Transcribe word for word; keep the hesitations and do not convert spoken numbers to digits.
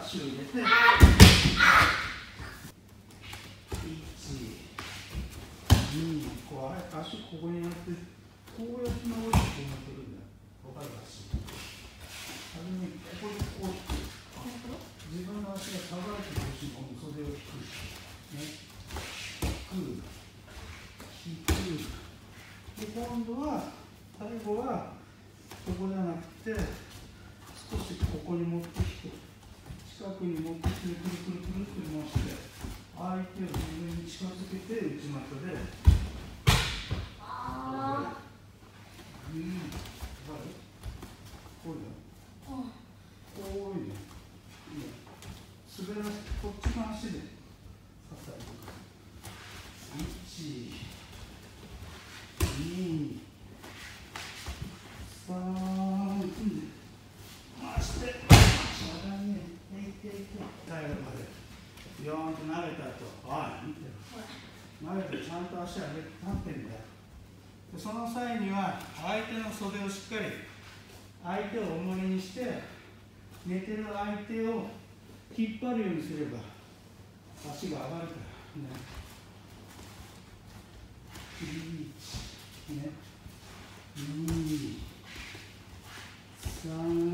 足を入れて、いち、に、こう足ここにやって、こうやって直してこうやってるんだよ。わかる足。はじめここでこう引く。自分の足が下がってほしい、この袖を引く。ね。引く。引く。で、今度は、最後は、ここじゃなくて、少しここに持ってきて、近くに持ってきて、くるくるくるって回して、相手を自分に近づけて、内股で、ああ。うん。わかる？こういうの。こういうの。滑らせて、こっちの足で支える。いち、に、さん、回して、しゃがみ、えいていて、最後まで、ビヨーンと投げた後、おい、見てる。投げてちゃんと足上げて立ってんだよ。でその際には、相手の袖をしっかり、相手を重りにして、寝てる相手を引っ張るようにすれば、足が上がるから。ね。いち、ね。に、さん、